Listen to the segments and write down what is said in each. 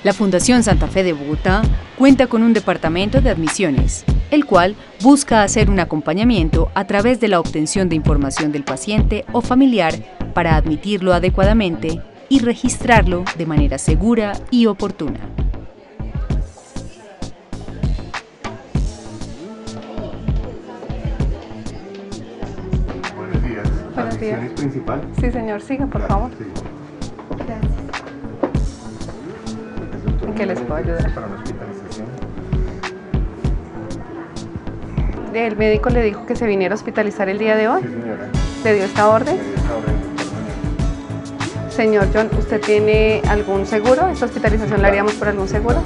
La Fundación Santa Fe de Bogotá cuenta con un departamento de admisiones, el cual busca hacer un acompañamiento a través de la obtención de información del paciente o familiar para admitirlo adecuadamente y registrarlo de manera segura y oportuna. Buenos días. Buenos días. ¿Admisiones principal? Sí, señor, siga, por favor. Sí. Gracias. ¿En qué les puedo ayudar? Para una hospitalización. ¿El médico le dijo que se viniera a hospitalizar el día de hoy? Sí, señora. ¿Le dio esta orden? Me dio esta orden por mañana. Señor John, ¿usted tiene algún seguro? ¿Esta hospitalización la haríamos por algún seguro?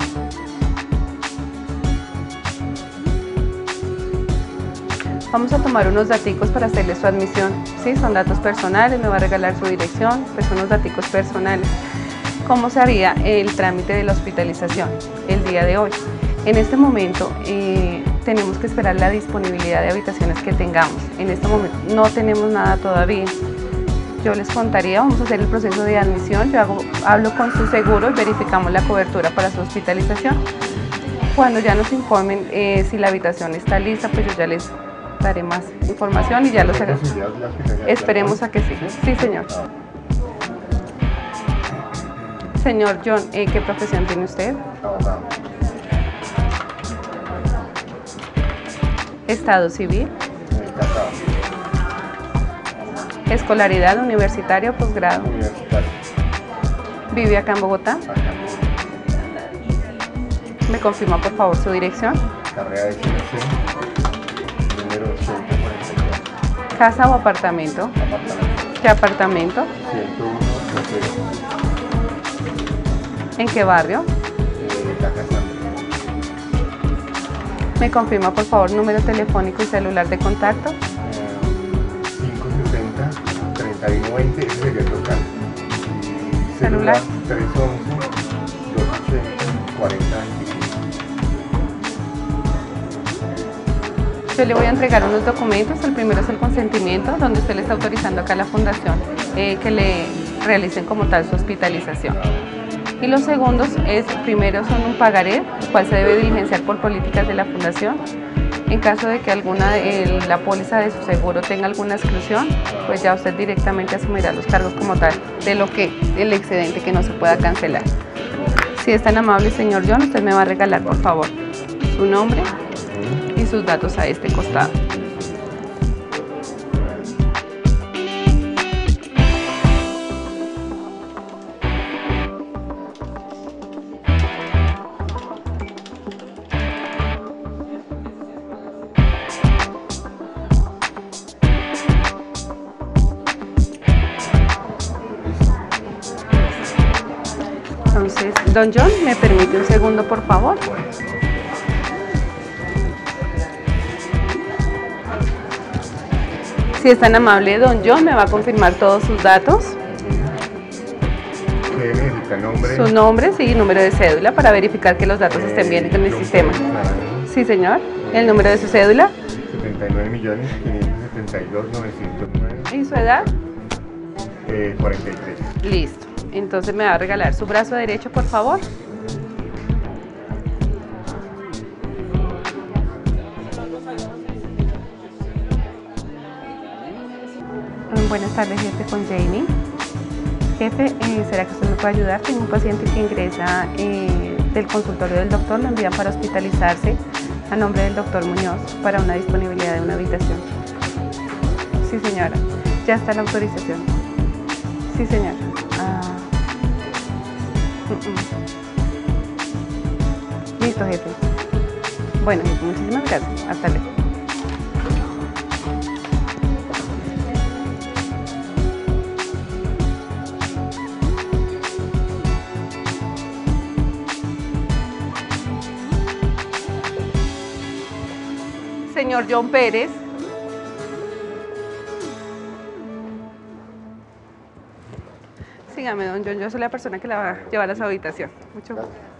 Vamos a tomar unos daticos para hacerle su admisión. Sí, son datos personales, me va a regalar su dirección, pues unos daticos personales. ¿Cómo se haría el trámite de la hospitalización el día de hoy? En este momento tenemos que esperar la disponibilidad de habitaciones que tengamos. En este momento no tenemos nada todavía. Yo les contaría, vamos a hacer el proceso de admisión, hablo con su seguro y verificamos la cobertura para su hospitalización. Cuando ya nos informen si la habitación está lista, pues yo ya les daré más información y ya los haré. Esperemos a que sí. Sí, señor. Señor John, ¿qué profesión tiene usted? Abogado. Estado civil. Casado. Escolaridad, universitaria o posgrado. Universitario. ¿Vive acá en Bogotá? Acá en Bogotá. ¿Me confirma por favor su dirección? Carrera de Selección. Número 144. ¿Casa o apartamento? Apartamento. ¿Qué apartamento? 101. ¿En qué barrio? La Casa. ¿Me confirma por favor número telefónico y celular de contacto? 560-3120, ese sería el local. Y ¿Celular? 311-280-4025. Yo le voy a entregar unos documentos. El primero es el consentimiento, donde usted le está autorizando acá a la fundación que le realicen como tal su hospitalización. Y los segundos primero son un pagaré, el cual se debe diligenciar por políticas de la fundación. En caso de que la póliza de su seguro tenga alguna exclusión, pues ya usted directamente asumirá los cargos como tal del excedente que no se pueda cancelar. Si es tan amable, señor John, usted me va a regalar, por favor, su nombre y sus datos a este costado. Entonces, don John, ¿me permite un segundo, por favor? Si es tan amable, don John, me va a confirmar todos sus datos. ¿Qué necesita? ¿Nombre? Su nombre, sí, y número de cédula para verificar que los datos estén bien en el sistema. Sí, señor. ¿El número de su cédula? 79.572.909. ¿Y su edad? 43. Listo. Entonces me va a regalar su brazo derecho, por favor. Buenas tardes, jefe, con Jamie. Jefe, ¿será que usted me puede ayudar? Tengo un paciente que ingresa del consultorio del doctor, lo envían para hospitalizarse a nombre del doctor Muñoz para una disponibilidad de una habitación. Sí, señora. Ya está la autorización. Sí, señora. Listo, jefe. Bueno, jefe, muchísimas gracias. Hasta luego. Señor John Pérez. Sígame, don John, yo soy la persona que la va a llevar a su habitación. Mucho gusto.